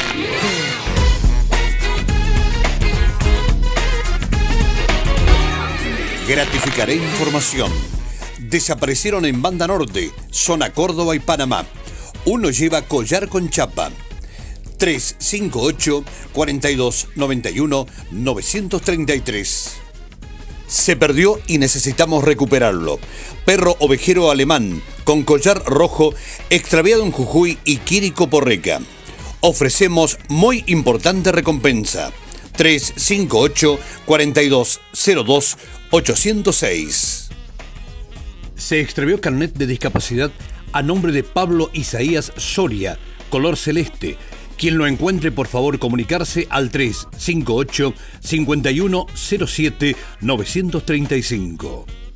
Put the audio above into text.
Gratificaré información. Desaparecieron en Banda Norte, zona Córdoba y Panamá. Uno lleva collar con chapa. 358-4291-933. Se perdió y necesitamos recuperarlo. Perro ovejero alemán con collar rojo extraviado en Jujuy y Quirico Porreca. Ofrecemos muy importante recompensa. 358-4202-806. Se extravió carnet de discapacidad a nombre de Pablo Isaías Soria, color celeste. Quien lo encuentre, por favor, comunicarse al 358-5107-935.